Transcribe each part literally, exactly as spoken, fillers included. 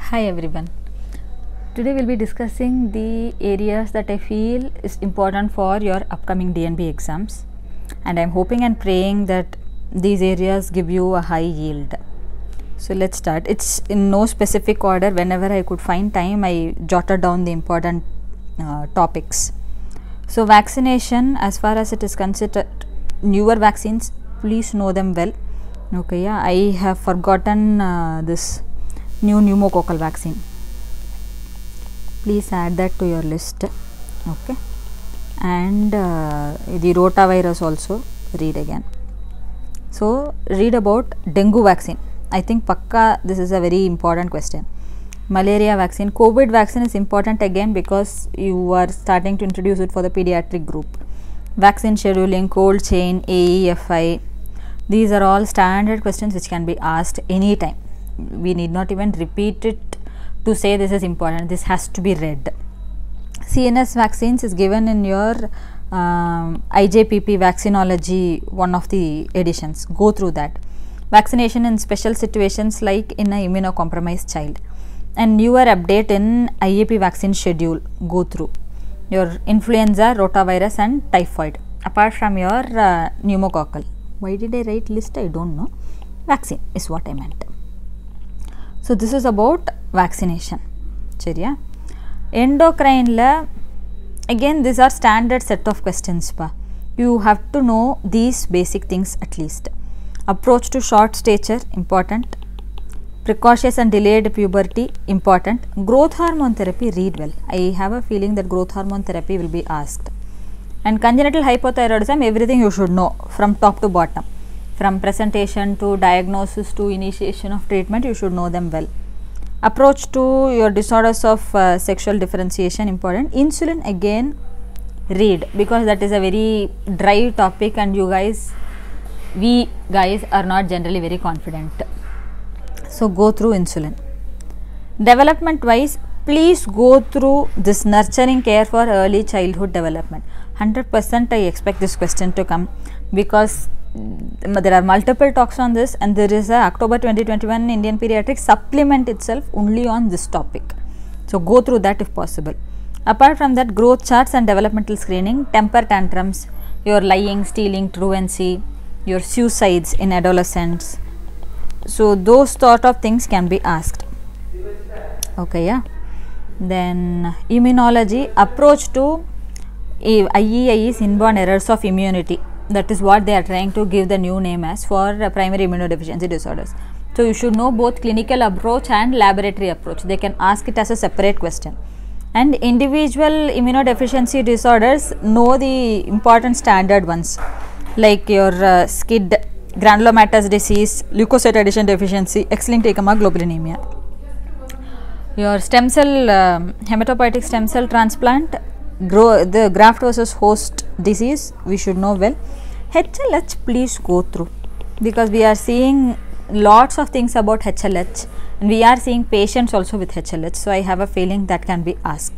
Hi everyone. Today we'll be discussing the areas that I feel is important for your upcoming D N B exams, and I'm hoping and praying that these areas give you a high yield. So let's start. It's in no specific order. Whenever I could find time, I jotted down the important uh, topics. So vaccination, as far as it is considered, newer vaccines, please know them well. Okay, yeah, I have forgotten uh, this new pneumococcal vaccine. Please add that to your list. Okay, and uh, the rotavirus also read again. So read about dengue vaccine. I think pakka this is a very important question. Malaria vaccine, COVID vaccine is important again because you are starting to introduce it for the pediatric group. Vaccine scheduling, cold chain, A E F I, these are all standard questions which can be asked anytime. We need not even repeat it to say this is important. This has to be read. C N S vaccines is given in your um, I J P P vaccinology, one of the editions. Go through that. Vaccination in special situations like in a immunocompromised child, and newer update in I A P vaccine schedule. Go through your influenza, rotavirus and typhoid, apart from your uh, pneumococcal. Why did I write list? I don't know. Vaccine is what I meant. So this is about vaccination. Cheriya. Endocrine la, again these are standard set of questions pa. You have to know these basic things at least. Approach to short stature, important. Precocious and delayed puberty, important. Growth hormone therapy, read well. I have a feeling that growth hormone therapy will be asked. And congenital hypothyroidism, everything you should know from top to bottom. From presentation to diagnosis to initiation of treatment, you should know them well. Approach to your disorders of uh, sexual differentiation, important. Insulin, again read, because that is a very dry topic and you guys, we guys are not generally very confident. So go through insulin. Development wise, please go through this nurturing care for early childhood development. one hundred percent I expect this question to come, because there are multiple talks on this and there is a October twenty twenty-one Indian Pediatrics supplement itself only on this topic. So go through that if possible. Apart from that, growth charts and developmental screening, temper tantrums, your lying, stealing, truancy, your suicides in adolescents. So those sort of things can be asked. Okay, yeah. Then immunology, approach to I E I is inborn errors of immunity. That is what they are trying to give the new name as for uh, primary immunodeficiency disorders. So you should know both clinical approach and laboratory approach. They can ask it as a separate question. And individual immunodeficiency disorders, know the important standard ones like your uh, S C I D, granulomatous disease, leukocyte addition deficiency, X-linked achemoglobulinemia. Your stem cell, uh, hematopoietic stem cell transplant, grow the graft versus host disease, we should know well. H L H, please go through, because we are seeing lots of things about H L H and we are seeing patients also with H L H. So I have a feeling that can be asked.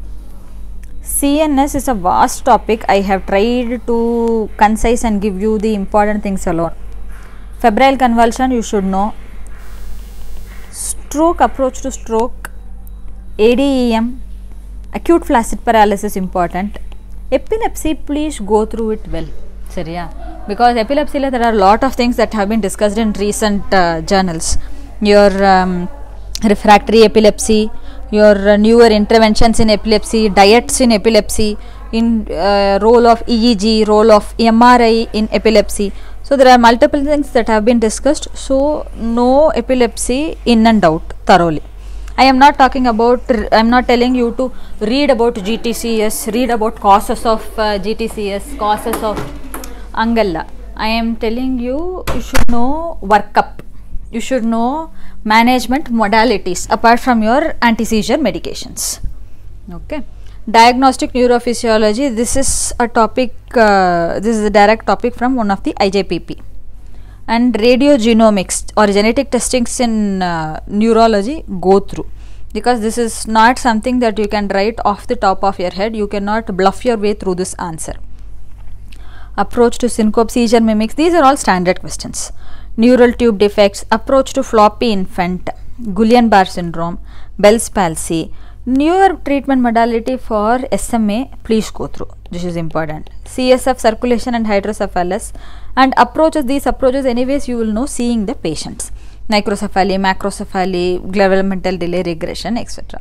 C N S is a vast topic. I have tried to concise and give you the important things alone. Febrile convulsion, you should know. Stroke, approach to stroke. A D E M, acute flaccid paralysis, important. Epilepsy, please go through it well. Seriya. Because epilepsy, there are a lot of things that have been discussed in recent uh, journals. Your um, refractory epilepsy, your uh, newer interventions in epilepsy, diets in epilepsy, in uh, role of E E G, role of M R I in epilepsy. So there are multiple things that have been discussed. So know epilepsy in and out thoroughly. I am not talking about, I am not telling you to read about G T C S, read about causes of uh, G T C S, causes of Angalla. I am telling you, you should know workup, you should know management modalities apart from your anti-seizure medications. Okay. Diagnostic neurophysiology, this is a topic, uh, this is a direct topic from one of the I J P P. And radiogenomics or genetic testings in uh, neurology, go through, because this is not something that you can write off the top of your head. You cannot bluff your way through this answer. Approach to syncope, seizure mimics, these are all standard questions. Neural tube defects, approach to floppy infant, Guillain-Barré syndrome, Bell's palsy. Newer treatment modality for S M A, please go through. This is important. C S F, circulation and hydrocephalus, and approaches, these approaches anyways you will know seeing the patients. Microcephaly, macrocephaly, developmental delay regression, et cetera.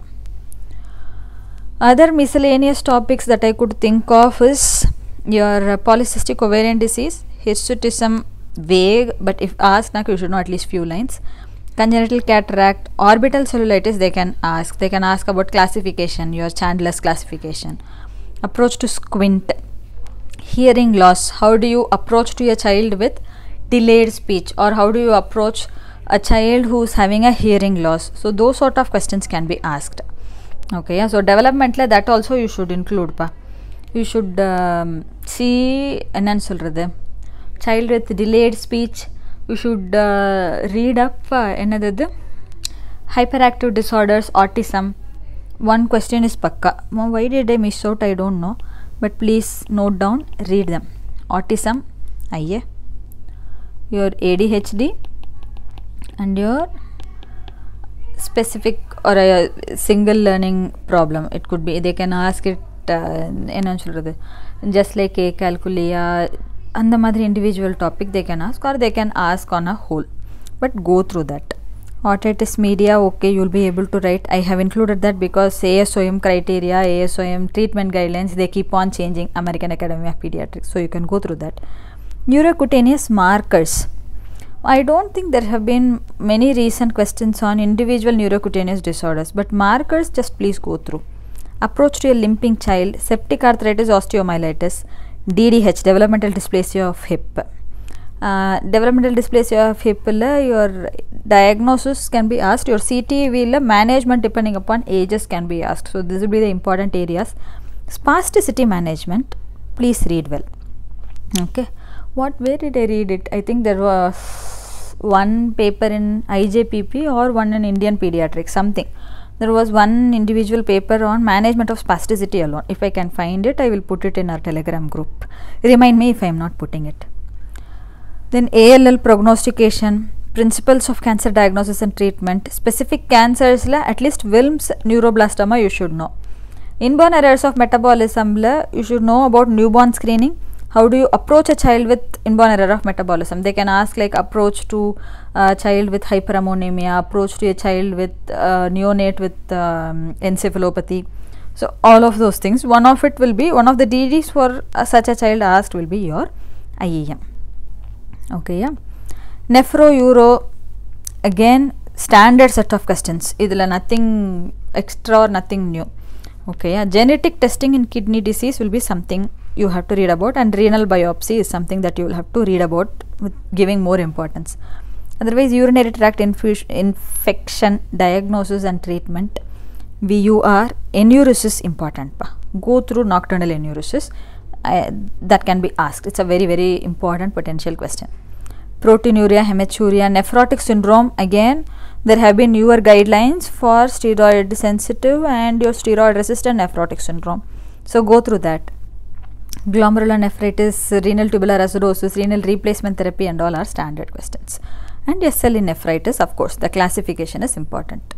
Other miscellaneous topics that I could think of is your uh, polycystic ovarian disease, hirsutism, vague, but if asked, you should know at least few lines. Congenital cataract, orbital cellulitis, they can ask. They can ask about classification, your Chandler's classification. Approach to squint. Hearing loss, how do you approach to a child with delayed speech, or how do you approach a child who is having a hearing loss? So those sort of questions can be asked. Okay, yeah. So developmental, that also you should include pa. You should um, see ennan solradhu, child with delayed speech. You should uh, read up uh, another hyperactive disorders, autism. One question is pakka. Why did I miss out? I don't know, but please note down, read them. Autism, aye, your A D H D, and your specific or a single learning problem. It could be, they can ask it uh, just like a calculia and the mother individual topic they can ask, or they can ask on a whole, but go through that. Otitis media, okay, you will be able to write. I have included that because A S O M criteria, A S O M treatment guidelines, they keep on changing, American Academy of Pediatrics, so you can go through that. Neurocutaneous markers, I don't think there have been many recent questions on individual neurocutaneous disorders, but markers just please go through. Approach to a limping child, septic arthritis, osteomyelitis, D D H, developmental dysplasia of hip. Uh, developmental dysplasia of hip, your diagnosis can be asked. Your C T will management depending upon ages can be asked. So this will be the important areas. Spasticity management, please read well. Okay, what, where did I read it? I think there was one paper in I J P P or one in Indian Pediatrics, something. There was one individual paper on management of spasticity alone. If I can find it, I will put it in our Telegram group. Remind me if I am not putting it. Then A L L prognostication, principles of cancer diagnosis and treatment, specific cancers, la, at least Wilms neuroblastoma you should know. Inborn errors of metabolism, la, you should know about newborn screening. How do you approach a child with inborn error of metabolism? They can ask like approach to a child with hyperammonemia, approach to a child with uh, neonate with um, encephalopathy. So all of those things, one of it will be, one of the D Ds for uh, such a child asked will be your I E M. Okay, yeah. Nephro-uro, again standard set of questions. Idhula nothing extra or nothing new. Okay, yeah. Genetic testing in kidney disease will be something you have to read about, and renal biopsy is something that you will have to read about with giving more importance. Otherwise, urinary tract infection diagnosis and treatment, V U R, enuresis important pa. Go through nocturnal enuresis, uh, that can be asked. It's a very very important potential question. Proteinuria, hematuria, nephrotic syndrome, again there have been newer guidelines for steroid sensitive and your steroid resistant nephrotic syndrome, so go through that. Glomerulonephritis, renal tubular acidosis, renal replacement therapy and all are standard questions. And S L E nephritis, of course, the classification is important.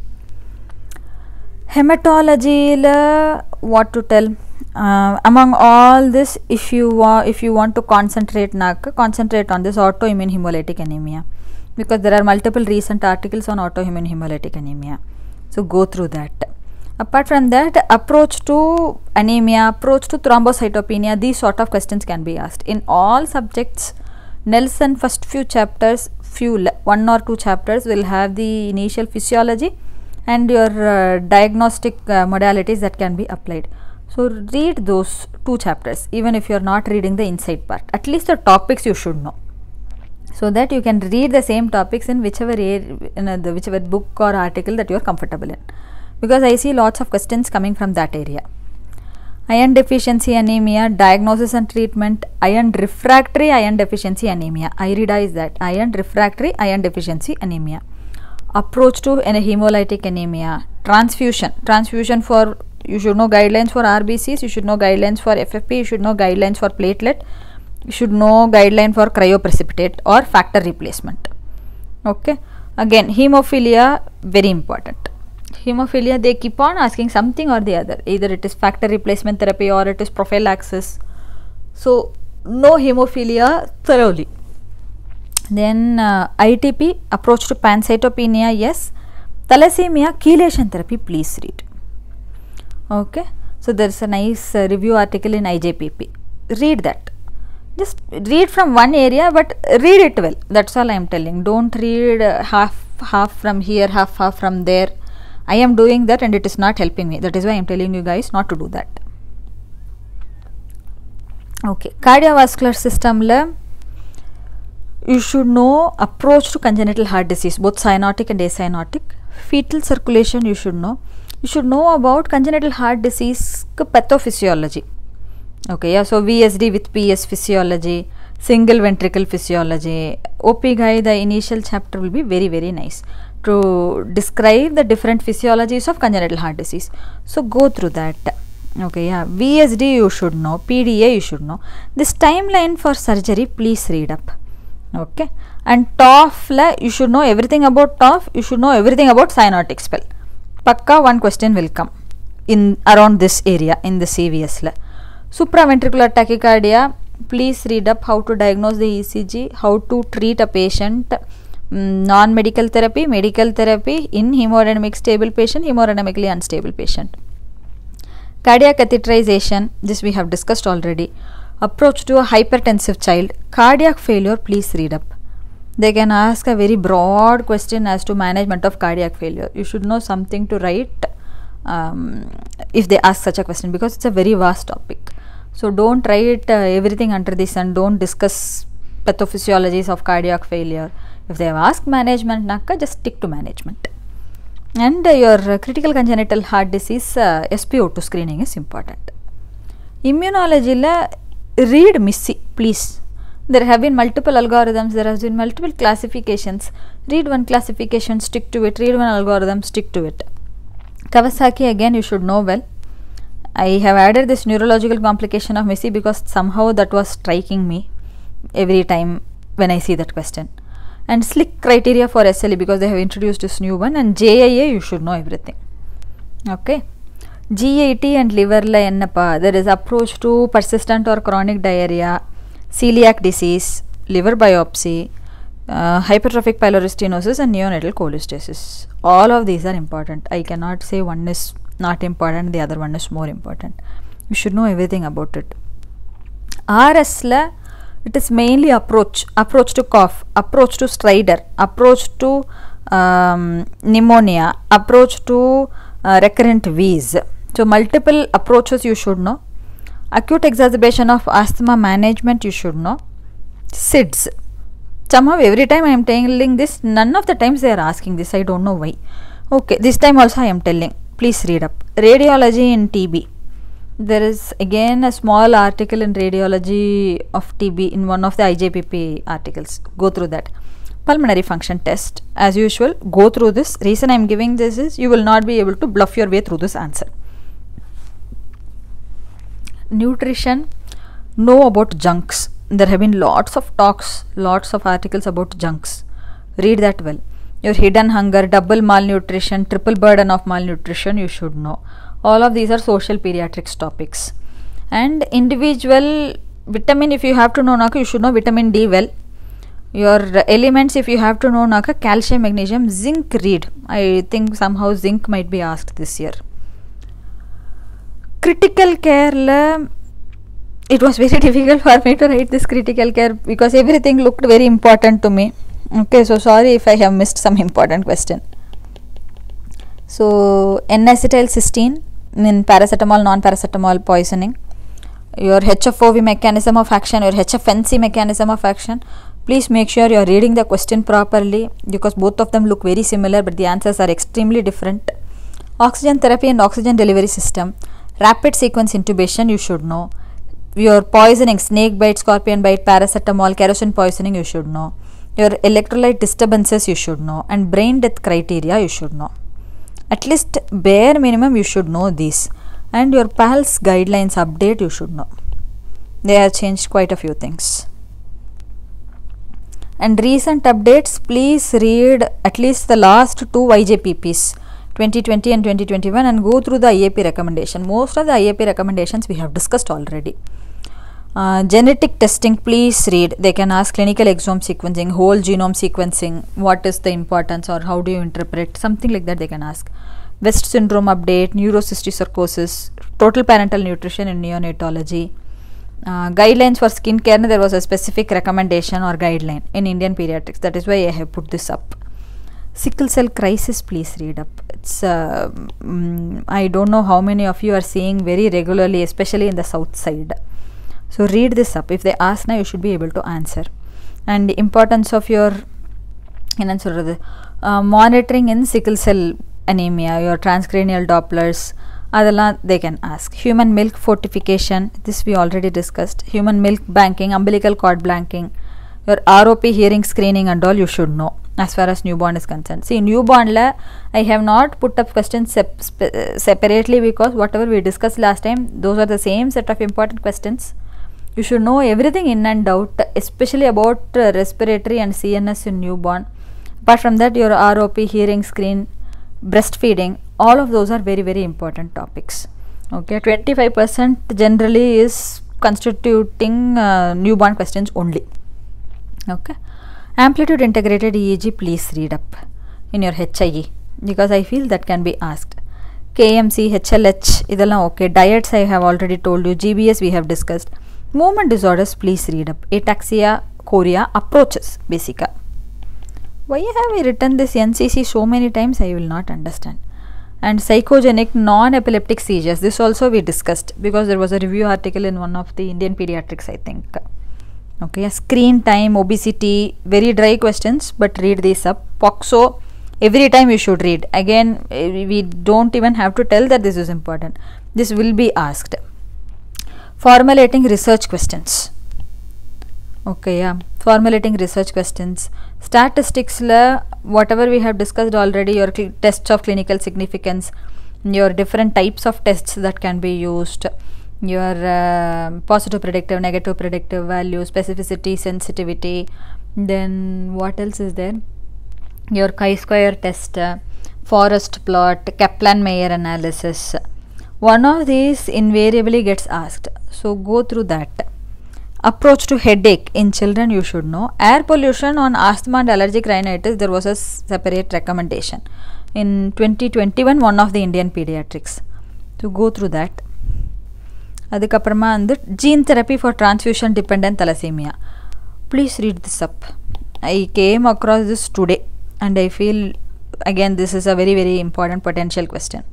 Hematology, la, what to tell? Uh, among all this, if you want, if you want to concentrate, nak, concentrate on this autoimmune hemolytic anemia, because there are multiple recent articles on autoimmune hemolytic anemia. So go through that. Apart from that, approach to anemia, approach to thrombocytopenia, these sort of questions can be asked. In all subjects, Nelson first few chapters, few one or two chapters will have the initial physiology and your uh, diagnostic uh, modalities that can be applied. So read those two chapters, even if you are not reading the inside part. At least the topics you should know, so that you can read the same topics in whichever in uh, the whichever book or article that you are comfortable in. Because I see lots of questions coming from that area. Iron deficiency anemia, diagnosis and treatment, iron refractory iron deficiency anemia. IRIDA is that, iron refractory iron deficiency anemia. Approach to a hemolytic anemia, transfusion, transfusion for, you should know guidelines for R B Cs, you should know guidelines for F F P, you should know guidelines for platelet, you should know guideline for cryoprecipitate or factor replacement. Okay, Again, hemophilia, very important. Hemophilia, they keep on asking something or the other, either it is factor replacement therapy or it is prophylaxis. So know hemophilia thoroughly. Then uh, I T P, approach to pancytopenia, yes. Thalassemia, chelation therapy, please read. Okay, so there is a nice uh, review article in I J P P. Read that. Just read from one area, but read it well. That's all I am telling. Don't read uh, half half from here, half half from there. I am doing that and it is not helping me. That is why I am telling you guys not to do that. Okay, cardiovascular system la you should know approach to congenital heart disease, both cyanotic and acyanotic. Fetal circulation you should know. You should know about congenital heart disease pathophysiology. Okay, yeah, so V S D with P S physiology, single ventricle physiology. O P G I, the initial chapter will be very very nice to describe the different physiologies of congenital heart disease. So go through that. Okay, yeah, V S D you should know, P D A you should know. This timeline for surgery, please read up. Okay, and T O F la you should know everything about T O F. You should know everything about cyanotic spell. Pakka one question will come in around this area in the C V S la. Supraventricular tachycardia, please read up how to diagnose the E C G, how to treat a patient, um, non-medical therapy, medical therapy in hemodynamic stable patient, hemodynamically unstable patient. Cardiac catheterization, this we have discussed already. Approach to a hypertensive child. Cardiac failure, please read up. They can ask a very broad question as to management of cardiac failure. You should know something to write um, if they ask such a question, because it's a very vast topic. So don't write uh, everything under the sun. Don't discuss pathophysiologies of cardiac failure. If they have asked management, naka, just stick to management. And uh, your uh, critical congenital heart disease uh, S p O two screening is important. Immunology la read MISSI, please. There have been multiple algorithms, there have been multiple classifications. Read one classification, stick to it. Read one algorithm, stick to it. Kawasaki, again you should know well. I have added this neurological complication of MISSI because somehow that was striking me every time when I see that question. And SLIC criteria for S L E, because they have introduced this new one. And J I A, you should know everything. Okay. G I T and liver la ennappa, there is approach to persistent or chronic diarrhea, celiac disease, liver biopsy, uh, hypertrophic pylori stenosis and neonatal cholestasis. All of these are important. I cannot say one is not important, the other one is more important. You should know everything about it. R S la, it is mainly approach, approach to cough, approach to stridor, approach to um, pneumonia, approach to uh, recurrent wheeze. So multiple approaches you should know. Acute exacerbation of asthma management you should know. S I D S. Somehow every time I am telling this, none of the times they are asking this. I don't know why. Okay, this time also I am telling. Please read up. Radiology in T B. There is again a small article in radiology of T B in one of the I J P P articles. Go through that. Pulmonary function test. As usual, go through this. Reason I am giving this is you will not be able to bluff your way through this answer. Nutrition. Know about junks. There have been lots of talks, lots of articles about junks. Read that well. Your hidden hunger, double malnutrition, triple burden of malnutrition you should know. All of these are social pediatrics topics. And individual vitamin, if you have to know naka, you should know vitamin D well. Your elements, if you have to know naka, calcium, magnesium, zinc, read. I think somehow zinc might be asked this year. Critical care la, it was very difficult for me to write this critical care because everything looked very important to me. Okay, so sorry if I have missed some important question. So N-acetylcysteine in paracetamol, non-paracetamol poisoning. Your H F O V mechanism of action, your H F N C mechanism of action. Please make sure you are reading the question properly because both of them look very similar but the answers are extremely different. Oxygen therapy and oxygen delivery system. Rapid sequence intubation you should know. Your poisoning, snake bite, scorpion bite, paracetamol, kerosene poisoning you should know. Your electrolyte disturbances you should know, and brain death criteria you should know. At least bare minimum you should know these, and your P A L S guidelines update you should know. They have changed quite a few things. And recent updates, please read at least the last two Y J P Ps, twenty twenty and twenty twenty-one, and go through the I A P recommendation. Most of the I A P recommendations we have discussed already. Uh, genetic testing, please read. They can ask clinical exome sequencing, whole genome sequencing, what is the importance or how do you interpret, something like that they can ask. West syndrome update, neurocysticercosis, total parental nutrition in neonatology. Uh, guidelines for skin care, there was a specific recommendation or guideline in Indian pediatrics, that is why I have put this up. Sickle cell crisis, please read up. It's uh, um, I don't know how many of you are seeing very regularly, especially in the south side. So read this up. If they ask now, you should be able to answer. And the importance of your uh, monitoring in sickle cell anemia, your transcranial Dopplers, adala they can ask. Human milk fortification, this we already discussed. Human milk banking, umbilical cord blanking, your R O P hearing screening and all you should know as far as newborn is concerned. See, newborn la I have not put up questions sep separately because whatever we discussed last time, those are the same set of important questions. You should know everything in and out, especially about uh, respiratory and C N S in newborn. Apart from that, your R O P, hearing screen, breastfeeding, all of those are very very important topics. Okay, twenty-five percent generally is constituting uh, newborn questions only. Okay, amplitude integrated E E G, please read up in your H I E because I feel that can be asked. K M C, H L H, idella okay. Diets I have already told you. G B S we have discussed. Movement disorders, please read up. Ataxia, chorea, approaches, basica. Why have I written this N C C so many times? I will not understand. And psychogenic non-epileptic seizures, this also we discussed because there was a review article in one of the Indian pediatrics, I think. Okay, screen time, obesity, very dry questions, but read these up. Poxo, every time you should read. Again, we don't even have to tell that this is important. This will be asked. Formulating research questions. Okay, yeah, formulating research questions. Statistics la whatever we have discussed already, your tests of clinical significance, your different types of tests that can be used, your uh, positive predictive, negative predictive value, specificity, sensitivity, then what else is there? Your chi-square test, uh, forest plot, Kaplan-Meier analysis. One of these invariably gets asked, so go through that. Approach to headache in children you should know. Air pollution on asthma and allergic rhinitis, there was a separate recommendation in twenty twenty-one, one of the Indian pediatrics. So go through that. Adikaprama and the gene therapy for transfusion dependent thalassemia. Please read this up. I came across this today and I feel again this is a very very important potential question.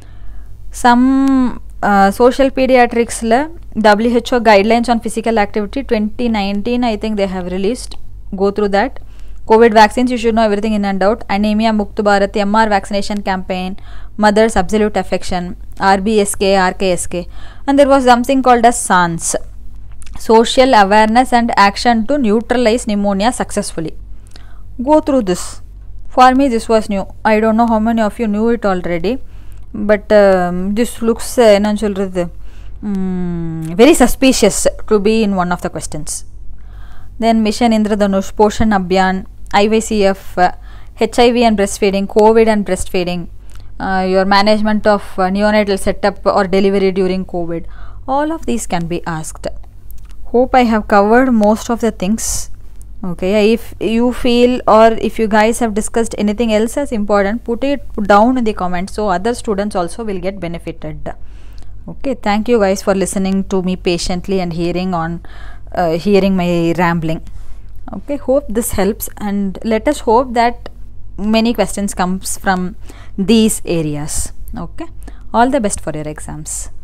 Some uh, social pediatrics la W H O guidelines on physical activity twenty nineteen, I think they have released. Go through that. COVID vaccines, you should know everything in and out. Anemia Mukt Bharat, M R vaccination campaign, mother's absolute affection, R B S K, R K S K, and there was something called as SANS, social awareness and action to neutralize pneumonia successfully. Go through this. For me this was new. I don't know how many of you knew it already, but um, this looks uh, um, very suspicious to be in one of the questions. Then Mission Indradhanush, Poshan Abhiyan, I V C F, uh, H I V and breastfeeding, COVID and breastfeeding, uh, your management of uh, neonatal setup or delivery during COVID. All of these can be asked. Hope I have covered most of the things. Okay, if you feel or if you guys have discussed anything else as important, put it down in the comments so other students also will get benefited. Okay, thank you guys for listening to me patiently and hearing on uh, hearing my rambling. Okay, hope this helps and let us hope that many questions comes from these areas. Okay, all the best for your exams.